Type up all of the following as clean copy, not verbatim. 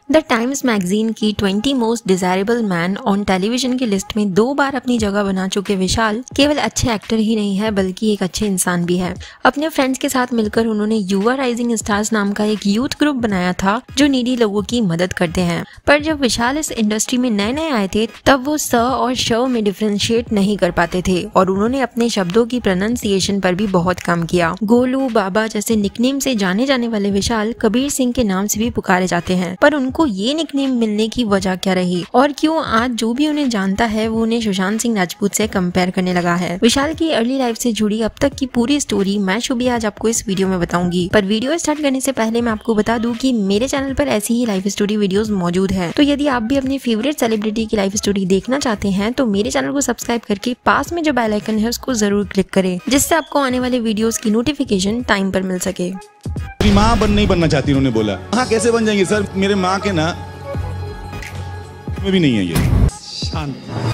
The times magazine की 20 most desirable man on television की list में 2 बार अपनी जगह बना चुके विशाल केवल अच्छे एक्टर ही नहीं है बल्कि एक अच्छे इंसान भी है। अपने फ्रेंड्स के साथ मिलकर उन्होंने युवा राइजिंग स्टार्स नाम का एक यूथ ग्रुप बनाया था जो नीडी लोगों की मदद करते हैं। पर जब विशाल इस इंडस्ट्री में नए नए आए थे तब वो स और श में डिफ्रेंशिएट नहीं कर पाते थे और उन्होंने अपने शब्दों की प्रोनाउंसिएशन पर भी बहुत काम किया। गोलू, बाबा जैसे निकनेम से जाने जाने वाले विशाल कबीर सिंह के नाम से भी पुकारे जाते हैं। पर उनको ये निकनेम मिलने की वजह क्या रही और क्यों आज जो भी उन्हें जानता है वो उन्हें सुशांत सिंह राजपूत से कंपेयर करने लगा है। विशाल की अर्ली लाइफ से जुड़ी अब तक की पूरी स्टोरी मैं शुभी आज आपको इस वीडियो में बताऊंगी। पर वीडियो स्टार्ट करने से पहले मैं आपको बता दूं कि मेरे चैनल पर ऐसी ही लाइफ स्टोरी वीडियोस मौजूद है। तो यदि आप भी अपने फेवरेट सेलिब्रिटी की लाइफ स्टोरी देखना चाहते हैं तो मेरे चैनल को सब्सक्राइब करके पास में जो बेल आइकन है उसको जरूर क्लिक करें जिससे आपको आने वाले वीडियोस की नोटिफिकेशन टाइम पर मिल सके। मेरी माँ नहीं बनना चाहती, उन्होंने बोला हाँ कैसे बन जाएंगे सर, मेरे माँ के ना में भी नहीं है ये। शांत।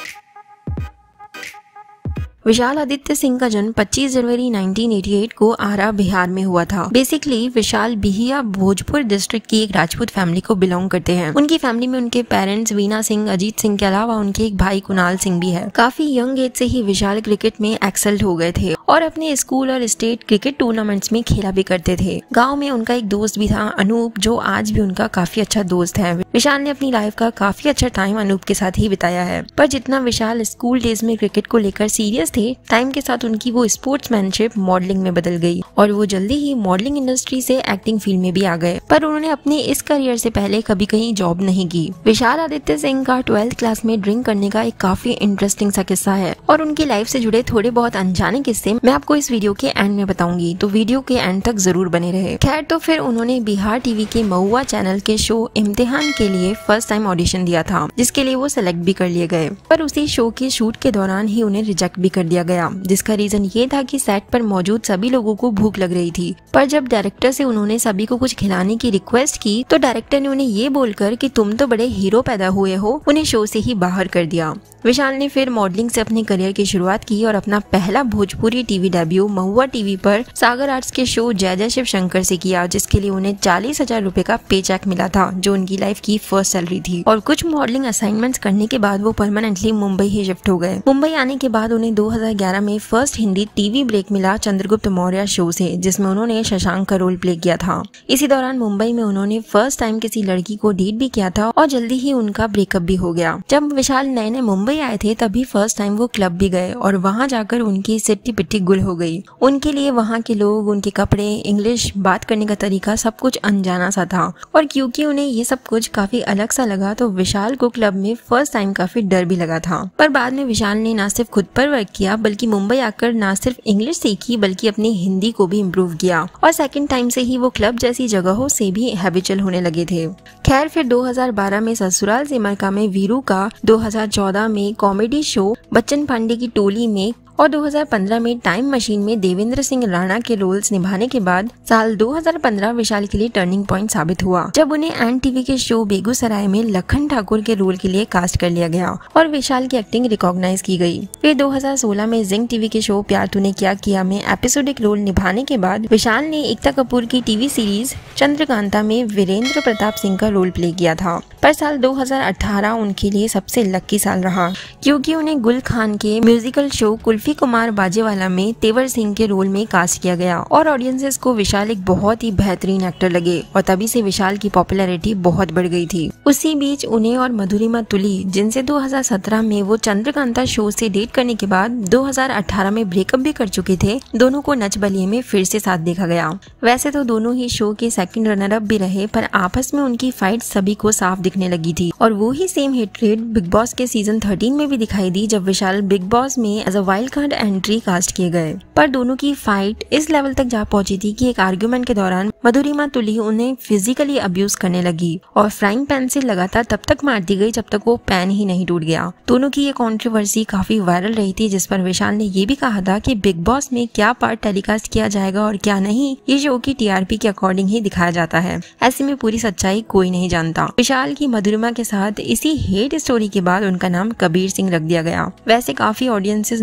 विशाल आदित्य सिंह का जन्म 25 जनवरी 1988 को आरा बिहार में हुआ था। बेसिकली विशाल बिहिया भोजपुर डिस्ट्रिक्ट की एक राजपूत फैमिली को बिलोंग करते हैं। उनकी फैमिली में उनके पेरेंट्स वीना सिंह, अजीत सिंह के अलावा उनके एक भाई कुणाल सिंह भी है। काफी यंग एज से ही विशाल क्रिकेट में एक्सेल्ड हो गए थे और अपने स्कूल और स्टेट क्रिकेट टूर्नामेंट्स में खेला भी करते थे। गाँव में उनका एक दोस्त भी था अनूप, जो आज भी उनका काफी अच्छा दोस्त है। विशाल ने अपनी लाइफ का काफी अच्छा टाइम अनूप के साथ ही बिताया है। पर जितना विशाल स्कूल डेज में क्रिकेट को लेकर सीरियस थे, टाइम के साथ उनकी वो स्पोर्ट्समैनशिप मॉडलिंग में बदल गई और वो जल्दी ही मॉडलिंग इंडस्ट्री से एक्टिंग फील्ड में भी आ गए। पर उन्होंने अपने इस करियर से पहले कभी कहीं जॉब नहीं की। विशाल आदित्य सिंह का 12th क्लास में ड्रिंक करने का एक काफी इंटरेस्टिंग सा किस्सा है और उनकी लाइफ से जुड़े थोड़े बहुत अनजाने किस्से मैं आपको इस वीडियो के एंड में बताऊंगी, तो वीडियो के एंड तक जरूर बने रहे। खैर, तो फिर उन्होंने बिहार टीवी के महुआ चैनल के शो इम्तिहान के लिए फर्स्ट टाइम ऑडिशन दिया था जिसके लिए वो सिलेक्ट भी कर लिए गए। पर उसी शो के शूट के दौरान ही उन्हें रिजेक्ट भी कर दिया गया जिसका रीजन ये था कि सेट पर मौजूद सभी लोगों को भूख लग रही थी। पर जब डायरेक्टर से उन्होंने सभी को कुछ खिलाने की रिक्वेस्ट की तो डायरेक्टर ने उन्हें ये बोलकर कि तुम तो बड़े हीरो पैदा हुए हो, उन्हें शो से ही बाहर कर दिया। विशाल ने फिर मॉडलिंग से अपने करियर की शुरुआत की और अपना पहला Bhojpuri TV debut Mahua TV पर सागर आर्ट्स के शो जय जय शिव शंकर से किया जिसके लिए उन्हें 40,000 रुपए का पे चेक मिला था जो उनकी लाइफ की फर्स्ट सैलरी थी। और कुछ मॉडलिंग असाइनमेंट्स करने के बाद वो परमानेंटली मुंबई ही शिफ्ट हो गए। मुंबई आने के बाद उन्हें 2011 में फर्स्ट हिंदी टीवी ब्रेक मिला चंद्रगुप्त मौर्य शो से जिसमें उन्होंने शशांक का रोल प्ले किया था। इसी दौरान मुंबई में उन्होंने फर्स्ट टाइम किसी लड़की को डेट भी किया था और जल्दी ही उनका ब्रेकअप भी हो गया। जब विशाल नए नए मुंबई आए थे तभी फर्स्ट टाइम वो क्लब भी गए और वहां जाकर उनकी सिट्टी पिट्टी गुल हो गई। उनके लिए वहां के लोग, उनके कपड़े, इंग्लिश बात करने का तरीका सब कुछ अनजाना सा था और क्योंकि उन्हें ये सब कुछ काफी अलग सा लगा तो विशाल को क्लब में फर्स्ट टाइम काफी डर भी लगा था। पर बाद में विशाल ने न सिर्फ खुद पर वर्क किया बल्कि मुंबई आकर न सिर्फ इंग्लिश सीखी बल्कि अपनी हिंदी को भी इम्प्रूव किया और सेकंड टाइम से ही वो क्लब जैसी जगहों से भी हैबिचुअल होने लगे थे। खैर, फिर 2012 में ससुराल से मरका में वीरू का, 2014 में कॉमेडी शो बच्चन पांडे की टोली में और 2015 में टाइम मशीन में देवेंद्र सिंह राणा के रोल्स निभाने के बाद साल 2015 विशाल के लिए टर्निंग पॉइंट साबित हुआ जब उन्हें एन टीवी के शो बेगूसराय में लखन ठाकुर के रोल के लिए कास्ट कर लिया गया और विशाल की एक्टिंग रिकॉग्नाइज की गई। फिर 2016 में जिंग टीवी के शो प्यार तूने क्या किया में एपिसोडिक रोल निभाने के बाद विशाल ने एकता कपूर की टीवी सीरीज चंद्रकांता में वीरेंद्र प्रताप सिंह का रोल प्ले किया था। पर साल 2018 उनके लिए सबसे लकी साल रहा क्योंकि उन्हें गुल खान के म्यूजिकल शो कुल्फी कुमार बाजेवाला में तेवर सिंह के रोल में कास्ट किया गया और ऑडियंसेस को विशाल एक बहुत ही बेहतरीन एक्टर लगे और तभी से विशाल की पॉपुलैरिटी बहुत बढ़ गई थी। उसी बीच उन्हें और मधुरिमा तुली, जिनसे 2017 में वो चंद्रकांता शो से डेट करने के बाद 2018 में ब्रेकअप भी कर चुके थे, दोनों को नच बलिए में फिर से साथ देखा गया। वैसे तो दोनों ही शो के सेकंड रनर अप भी रहे पर आपस में उनकी फाइट सभी को साफ दिखने लगी थी और वो ही सेम हेट्रेड बिग बॉस के सीजन 13 में भी दिखाई दी जब विशाल बिग बॉस में as a wild card entry cast किए गए। पर दोनों की फाइट इस लेवल तक जा पहुंची थी कि एक आर्गुमेंट के दौरान मधुरिमा तुली उन्हें फिजिकली अब्यूज करने लगी और फ्राइंग पैन से लगातार तब तक मारती गई जब तक वो पैन ही नहीं टूट गया। दोनों की ये कंट्रोवर्सी काफी वायरल रही थी जिस पर विशाल ने ये भी कहा था कि बिग बॉस में क्या पार्ट टेलीकास्ट किया जाएगा और क्या नहीं, ये शो की टीआरपी के अकॉर्डिंग ही दिखाया जाता है। ऐसे में पूरी सच्चाई कोई नहीं जानता। विशाल की मधुरिमा के साथ इसी हेट स्टोरी के बाद उनका नाम कबीर सिंह रख दिया गया। वैसे काफी ऑडियंसेस ने विशाल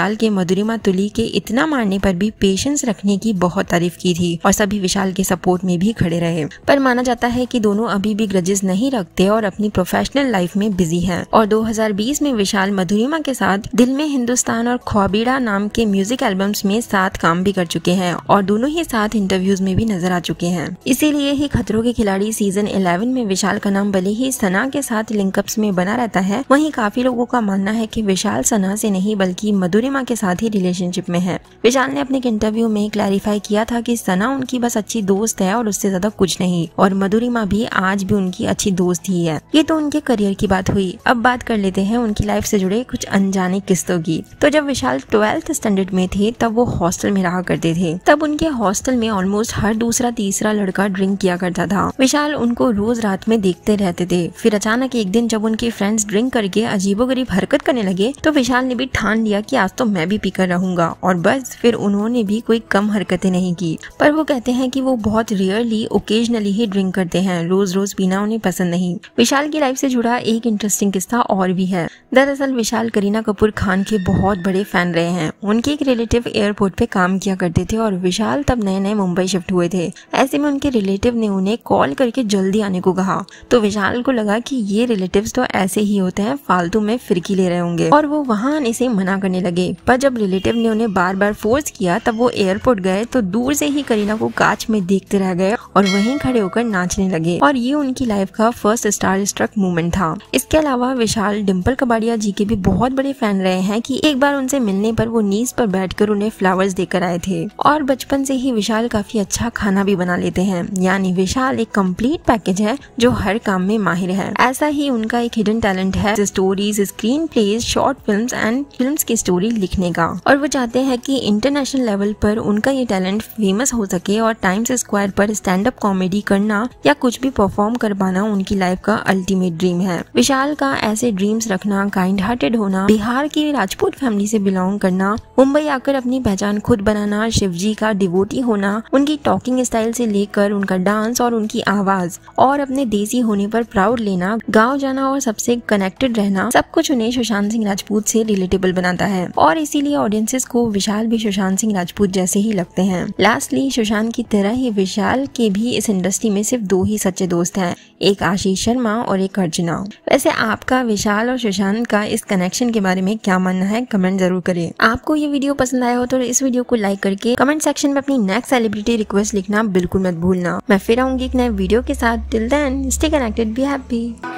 विशाल के मधुरिमा तुली के इतना मारने पर भी पेशेंस रखने की बहुत तारीफ की थी और सभी विशाल के सपोर्ट में भी खड़े रहे। पर माना जाता है कि दोनों अभी भी ग्रजेस नहीं रखते और अपनी प्रोफेशनल लाइफ में बिजी हैं। और 2020 में विशाल मधुरिमा के साथ दिल में हिंदुस्तान और ख्वाबीड़ा नाम के म्यूजिक एल्बम्स में साथ काम भी कर चुके हैं और दोनों ही साथ इंटरव्यूज में भी नजर आ चुके हैं। इसीलिए ही खतरों के खिलाड़ी सीजन 11 में विशाल का नाम भले ही सना के साथ लिंकअप्स में बना रहता है, वहीं काफी लोगों का मानना है कि विशाल सना से नहीं बल्कि मधुरिमा के साथ ही रिलेशनशिप में है। विशाल ने अपने इंटरव्यू में क्लैरिफाई किया था कि सना उनकी बस अच्छी दोस्त है और उससे ज्यादा कुछ नहीं, और मधुरिमा भी आज भी उनकी अच्छी दोस्त ही है। ये तो उनके करियर की बात हुई। अब बात कर लेते हैं उनकी लाइफ से जुड़े कुछ अनजाने किस्सों की। तो जब विशाल 12th स्टैंडर्ड में थे तब वो हॉस्टल में रहा करते थे। तब उनके हॉस्टल में ऑलमोस्ट हर दूसरा तीसरा लड़का ड्रिंक किया करता था। विशाल उनको रोज रात में देखते रहते थे। फिर अचानक एक दिन जब उनके फ्रेंड्स ड्रिंक करके अजीबोगरीब हरकत करने लगे तो विशाल ने भी ठान लिया कि आज तो मैं भी पीकर रहूंगा, और बस फिर उन्होंने भी कोई कम हरकतें नहीं की। पर वो कहते हैं कि वो बहुत रेयरली ओकेजनली ही ड्रिंक करते हैं, रोज रोज पीना उन्हें पसंद नहीं। विशाल की लाइफ से जुड़ा एक इंटरेस्टिंग किस्सा और भी है। दरअसल विशाल करीना कपूर खान के बहुत बड़े फैन रहे हैं। उनके एक रिलेटिव एयरपोर्ट पे काम किया करते थे और विशाल तब नए नए मुंबई शिफ्ट हुए थे। ऐसे में उनके रिलेटिव ने उन्हें कॉल करके जल्दी आने को कहा, तो विशाल को लगा कि ये रिलेटिव्स तो ऐसे ही होते हैं, फालतू में फिरकी ले रहे होंगे, और वो वहाँ आने से मना करने लगे। पर जब रिलेटिव ने उन्हें बार बार फोर्स किया तब वो एयरपोर्ट गए तो दूर से ही करीना को कांच में देखते रह गए और वहीं खड़े होकर नाचने लगे, और ये उनकी लाइफ का फर्स्ट स्टार स्ट्रक मोमेंट था। इसके अलावा विशाल डिम्पल कपाड़िया जी के भी बहुत बड़े फैन रहे हैं कि एक बार उनसे मिलने पर वो नीज पर बैठकर उन्हें फ्लावर्स देकर आए थे। और बचपन से ही विशाल काफी अच्छा खाना भी बना लेते हैं, यानी विशाल एक कंप्लीट पैकेज है जो हर काम में माहिर है। ऐसा ही उनका एक हिडन टैलेंट है stories, screen plays, short films and films की स्टोरी लिखने का, और वो चाहते हैं कि इंटरनेशनल लेवल पर उनका ये टैलेंट फेमस हो सके और टाइम्स स्क्वायर पर स्टैंड अप कॉमेडी करना या कुछ भी परफॉर्म कर पाना उनकी लाइफ का अल्टीमेट ड्रीम है। विशाल का ऐसे ड्रीम्स रखना, काइंड हार्टेड होना, बिहार की राजपूत फैमिली से बिलोंग करना, मुंबई आकर अपनी पहचान खुद बनाना, शिवजी का डिवोटी होना, उनकी टॉकिंग स्टाइल से लेकर उनका डांस और उनकी आवाज, और अपने देसी होने पर प्राउड लेना, गाँव जाना और सबसे कनेक्टेड रहना, सब कुछ उन्हें सुशांत सिंह राजपूत से रिलेटेबल बनाता है, और इसीलिए ऑडियंसेस को विशाल भी सुशांत सिंह राजपूत जैसे ही लगते हैं। लास्टली सुशांत की तरह ही विशाल के भी इस इंडस्ट्री में सिर्फ दो ही सच्चे दोस्त हैं, एक आशीष शर्मा और एक अर्चना। वैसे आपका विशाल और सुशांत का इस कनेक्शन के बारे में क्या मानना है, कमेंट जरूर करें। आपको ये वीडियो पसंद आया हो तो इस वीडियो को लाइक करके कमेंट सेक्शन में अपनी नेक्स्ट सेलिब्रिटी रिक्वेस्ट लिखना बिल्कुल मत भूलना। मैं फिर आऊंगी एक नए वीडियो के साथ। Till then stay connected, be happy.